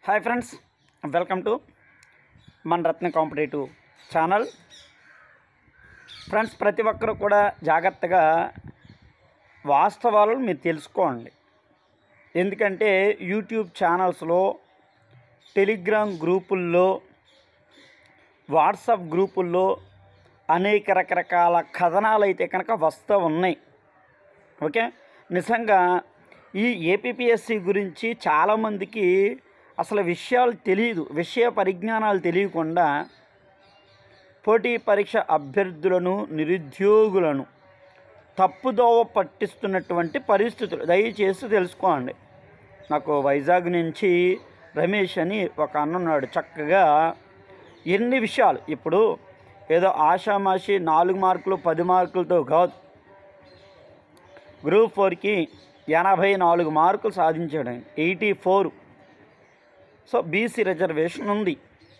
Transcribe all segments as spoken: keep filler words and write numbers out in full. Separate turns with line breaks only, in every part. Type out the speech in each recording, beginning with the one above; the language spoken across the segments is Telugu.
హాయ్ ఫ్రెండ్స్, వెల్కమ్ టు మన రత్న కాంపిటేటివ్ ఛానల్. ఫ్రెండ్స్, ప్రతి ఒక్కరు కూడా జాగ్రత్తగా వాస్తవాలను మీరు తెలుసుకోండి. ఎందుకంటే యూట్యూబ్ ఛానల్స్లో, టెలిగ్రామ్ గ్రూపుల్లో, వాట్సాప్ గ్రూపుల్లో అనేక రకరకాల కథనాలు అయితే కనుక వస్తూ ఉన్నాయి. ఓకే, నిజంగా ఈ ఏపీపీఎస్సి గురించి చాలామందికి అసలు విషయాలు తెలియదు. విషయ పరిజ్ఞానాలు తెలియకుండా పోటీ పరీక్ష అభ్యర్థులను, నిరుద్యోగులను తప్పుదోవ పట్టిస్తున్నటువంటి పరిస్థితులు దయచేసి తెలుసుకోండి. నాకు వైజాగ్ నుంచి రమేష్ అని ఒక అన్నున్నాడు. చక్కగా ఎన్ని విషయాలు, ఇప్పుడు ఏదో ఆషామాషి నాలుగు మార్కులు పది మార్కులతో కాదు, గ్రూప్ ఫోర్కి ఎనభై నాలుగు మార్కులు సాధించాడు ఆయన, eighty four. So BC reservation ఉంది.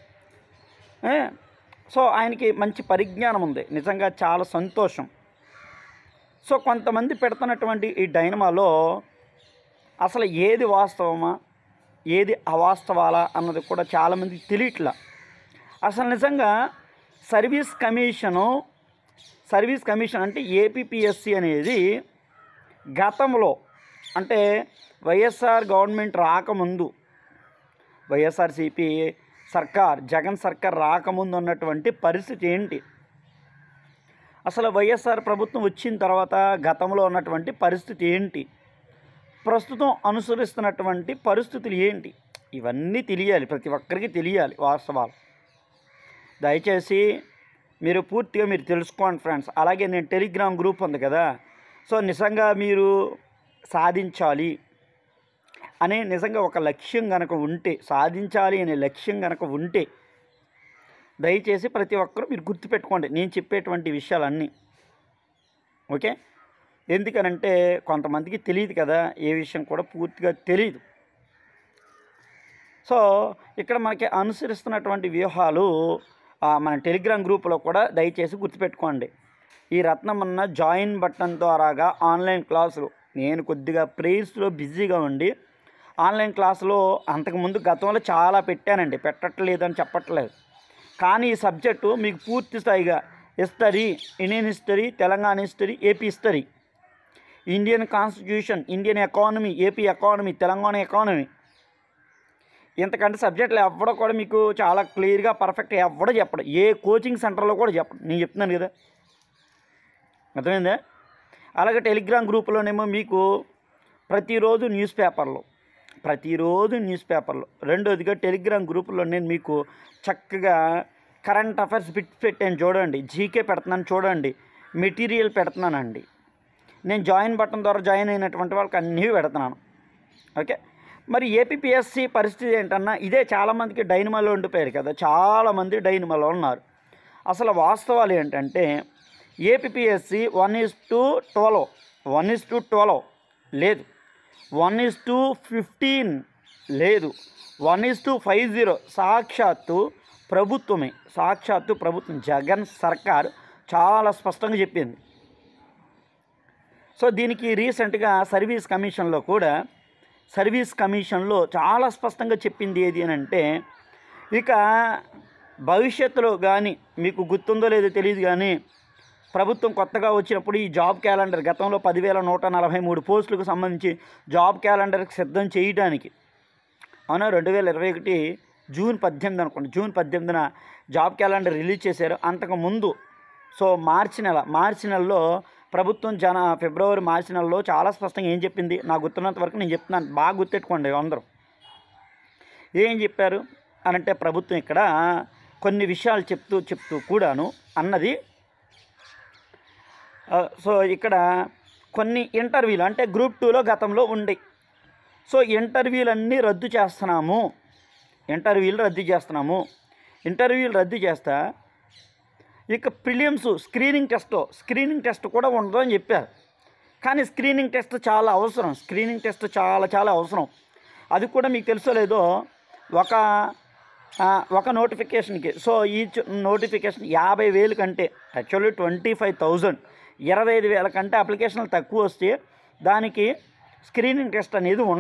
సో ఆయనకి మంచి పరిజ్ఞానం ఉంది, నిజంగా చాలా సంతోషం. సో కొంతమంది పెడుతున్నటువంటి ఈ డైనమాలో అసలు ఏది వాస్తవమా, ఏది అవాస్తవాలా అన్నది కూడా చాలామందికి తెలియట్లా. అసలు నిజంగా సర్వీస్ కమిషను సర్వీస్ కమిషన్ అంటే ఏపీపీఎస్సి అనేది గతంలో, అంటే వైఎస్ఆర్ గవర్నమెంట్ రాకముందు, వైఎస్ఆర్సీపీ సర్కార్, జగన్ సర్కార్ రాకముందు ఉన్నటువంటి పరిస్థితి ఏంటి, అసలు వైఎస్ఆర్ ప్రభుత్వం వచ్చిన తర్వాత గతంలో ఉన్నటువంటి పరిస్థితి ఏంటి, ప్రస్తుతం అనుసరిస్తున్నటువంటి పరిస్థితులు ఏంటి, ఇవన్నీ తెలియాలి, ప్రతి ఒక్కరికి తెలియాలి వాస్తవాలు. దయచేసి మీరు పూర్తిగా మీరు తెలుసుకోండి ఫ్రెండ్స్. అలాగే నేను టెలిగ్రామ్ గ్రూప్ ఉంది కదా, సో నిజంగా మీరు సాధించాలి అనే నిజంగా ఒక లక్ష్యం కనుక ఉంటే, సాధించాలి అనే లక్ష్యం కనుక ఉంటే దయచేసి ప్రతి ఒక్కరూ మీరు గుర్తుపెట్టుకోండి నేను చెప్పేటువంటి విషయాలన్నీ. ఓకే, ఎందుకనంటే కొంతమందికి తెలియదు కదా, ఏ విషయం కూడా పూర్తిగా తెలియదు. సో ఇక్కడ మనకి అనుసరిస్తున్నటువంటి వ్యూహాలు మన టెలిగ్రామ్ గ్రూపులో కూడా దయచేసి గుర్తుపెట్టుకోండి. ఈ రత్నం అన్న జాయిన్ బటన్ ద్వారాగా ఆన్లైన్ క్లాసులు, నేను కొద్దిగా ప్రేయర్స్లో బిజీగా ఉండి ఆన్లైన్ క్లాసులో అంతకుముందు గతంలో చాలా పెట్టానండి, పెట్టట్లేదని చెప్పట్లేదు. కానీ ఈ సబ్జెక్టు మీకు పూర్తి స్థాయిగా history, Indian history, Telangana history, AP history, Indian constitution, Indian economy, AP economy, Telangana economy, ఇంతకంటే సబ్జెక్టులు ఎవడో కూడా మీకు చాలా క్లియర్గా పర్ఫెక్ట్ ఎవడో చెప్పడు, ఏ కోచింగ్ సెంటర్లో కూడా చెప్పడు. నేను చెప్తున్నాను కదా, అర్థమైందా? అలాగే టెలిగ్రామ్ గ్రూపులోనేమో మీకు ప్రతిరోజు న్యూస్ పేపర్లో ప్రతిరోజు న్యూస్ పేపర్లో రెండోదిగా టెలిగ్రామ్ గ్రూపులో నేను మీకు చక్కగా కరెంట్ అఫైర్స్ బిట్ పెట్టాను చూడండి, జీకే పెడుతున్నాను చూడండి, మెటీరియల్ పెడుతున్నానండి. నేను జాయిన్ బటన్ ద్వారా జాయిన్ అయినటువంటి వాళ్ళకి అన్నీ పెడుతున్నాను. ఓకే, మరి ఏపీపీఎస్సి పరిస్థితి ఏంటన్నా ఇదే. చాలామందికి డైనమాలో ఉండిపోయారు కదా, చాలామంది డైనమాలో ఉన్నారు. అసలు వాస్తవాలు ఏంటంటే APPSC one is to twelve one is to twelve లేదు, వన్ ఈజ్ టు ఫిఫ్టీన్ లేదు, one is to five zero సాక్షాత్తు ప్రభుత్వమే, సాక్షాత్తు ప్రభుత్వం జగన్ సర్కార్ చాలా స్పష్టంగా చెప్పింది. సో దీనికి రీసెంట్గా సర్వీస్ కమిషన్లో కూడా సర్వీస్ కమిషన్లో చాలా స్పష్టంగా చెప్పింది ఏది అని అంటే, ఇక భవిష్యత్తులో కానీ మీకు గుర్తుందో లేదో తెలియదు కానీ ప్రభుత్వం కొత్తగా వచ్చినప్పుడు ఈ జాబ్ క్యాలెండర్ గతంలో పదివేల నూట నలభై మూడు పోస్టులకు సంబంధించి జాబ్ క్యాలెండర్కి సిద్ధం చేయడానికి, అవునా, రెండు వేల ఇరవై ఒకటి జూన్ పద్దెనిమిది అనుకోండి, జూన్ పద్దెనిమిదిన జాబ్ క్యాలెండర్ రిలీజ్ చేశారు. అంతకుముందు సో మార్చి నెల మార్చి నెలలో ప్రభుత్వం జన ఫిబ్రవరి మార్చి నెలలో చాలా స్పష్టంగా ఏం చెప్పింది, నాకు గుర్తున్నంత వరకు నేను చెప్తున్నాను, బాగా గుర్తెట్టుకోండి అందరూ. ఏం చెప్పారు అనంటే ప్రభుత్వం ఇక్కడ కొన్ని విషయాలు చెప్తూ చెప్తూ కూడాను అన్నది. సో ఇక్కడ కొన్ని ఇంటర్వ్యూలు అంటే గ్రూప్ టూలో గతంలో ఉండే, సో ఇంటర్వ్యూలన్నీ రద్దు చేస్తున్నాము ఇంటర్వ్యూలు రద్దు చేస్తున్నాము ఇంటర్వ్యూలు రద్దు చేస్తా ఇక prelims screening test screening test కూడా ఉండదు అని చెప్పారు. కానీ స్క్రీనింగ్ టెస్ట్ చాలా అవసరం, స్క్రీనింగ్ టెస్ట్ చాలా చాలా అవసరం. అది కూడా మీకు తెలుసో లేదో, ఒక ఒక నోటిఫికేషన్కి, సో ఈ నోటిఫికేషన్ యాభై వేలు కంటే యాక్చువల్లీ ట్వంటీ ఫైవ్ థౌజండ్ ఇరవై ఐదు వేల కంటే అప్లికేషన్లు తక్కువ వస్తే దానికి స్క్రీనింగ్ టెస్ట్ అనేది ఉండదు.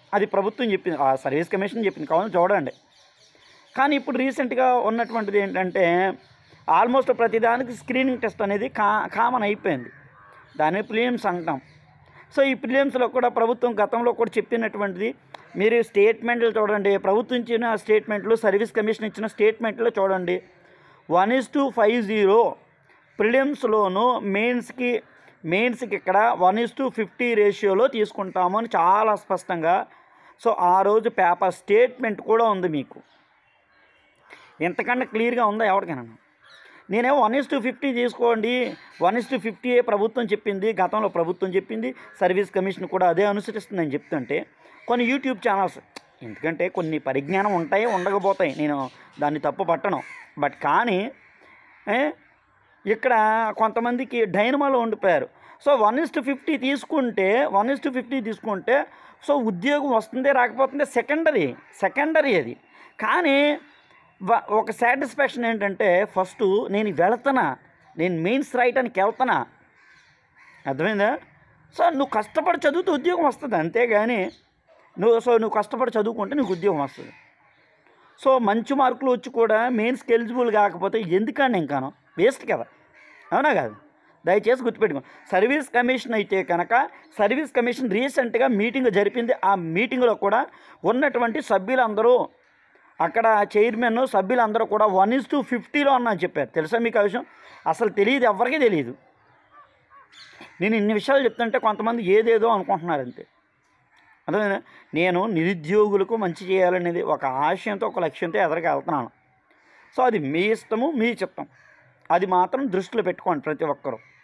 అది ప్రభుత్వం చెప్పింది, ఆ సర్వీస్ కమిషన్ చెప్పింది, కావాలి చూడండి. కానీ ఇప్పుడు రీసెంట్గా ఉన్నటువంటిది ఏంటంటే ఆల్మోస్ట్ ప్రతిదానికి స్క్రీనింగ్ టెస్ట్ అనేది కా కామన్ అయిపోయింది. దాన్ని ప్రిలిమ్స్ అంటాం. సో ఈ ప్రిలిమ్స్లో కూడా ప్రభుత్వం గతంలో కూడా చెప్పినటువంటిది మీరు స్టేట్మెంట్లు చూడండి, ప్రభుత్వం ఇచ్చిన స్టేట్మెంట్లు, సర్వీస్ కమిషన్ ఇచ్చిన స్టేట్మెంట్లు చూడండి. One is to five zero ప్రిలిమ్స్లోను మెయిన్స్కి మెయిన్స్కి ఇక్కడ వన్ ఈజ్ టు ఫిఫ్టీ రేషియోలో తీసుకుంటాము అని చాలా స్పష్టంగా. సో ఆ రోజు పేపర్ స్టేట్మెంట్ కూడా ఉంది మీకు. ఎంతకన్నా క్లియర్గా ఉందా ఎవరికైనా? నేనేమో వన్ ఇస్ టు ఫిఫ్టీ తీసుకోండి, వన్ ఇస్ టు ఫిఫ్టీ ఏ ప్రభుత్వం చెప్పింది, గతంలో ప్రభుత్వం చెప్పింది, సర్వీస్ కమిషన్ కూడా అదే అనుసరిస్తుందని చెప్తుంటే కొన్ని యూట్యూబ్ ఛానల్స్, ఎందుకంటే కొన్ని పరిజ్ఞానం ఉంటాయి ఉండకపోతాయి, నేను దాన్ని తప్పు పట్టను. బట్ కానీ ఇక్కడ కొంతమందికి డైనమాలో ఉండిపోయారు. So one is to fifty తీసుకుంటే వన్ ఇస్ టు ఫిఫ్టీ తీసుకుంటే సో ఉద్యోగం వస్తుందే రాకపోతుందే సెకండరీ సెకండరీ అది. కానీ ఒక సాటిస్ఫాక్షన్ ఏంటంటే ఫస్ట్ నేను వెళుతున్నా, నేను మెయిన్స్ రాయటానికి వెళ్తున్నా, అర్థమైందా? సో నువ్వు కష్టపడి చదివితే ఉద్యోగం వస్తుంది, అంతేగాని నువ్వు సో నువ్వు కష్టపడి చదువుకుంటే నీకు ఉద్యోగం వస్తుంది. సో మంచి మార్కులు వచ్చి కూడా మెయిన్స్కి ఎలిజిబుల్ కాకపోతే ఎందుకని ఇంకాను వేస్ట్ కదా, అవునా కాదు? దయచేసి గుర్తుపెట్టుకో. సర్వీస్ కమిషన్ అయితే కనుక సర్వీస్ కమిషన్ రీసెంట్గా మీటింగ్ జరిపింది. ఆ మీటింగ్లో కూడా ఉన్నటువంటి సభ్యులందరూ, అక్కడ చైర్మన్ సభ్యులందరూ కూడా వన్ ఇస్ టు ఫిఫ్టీలో అన్నా చెప్పారు. తెలుసా మీకు ఆ విషయం? అసలు తెలియదు, ఎవరికీ తెలియదు. నేను ఇన్ని విషయాలు చెప్తుంటే కొంతమంది ఏదేదో అనుకుంటున్నారు అంతే. అర్థమైందా? నేను నిరుద్యోగులకు మంచి చేయాలనేది ఒక ఆశయంతో ఒక లక్ష్యంతో ఎదరికి వెళ్తున్నాను. సో అది మీ ఇష్టము, మీ చిత్తం, అది మాత్రం దృష్టిలో పెట్టుకోండి ప్రతి ఒక్కరూ.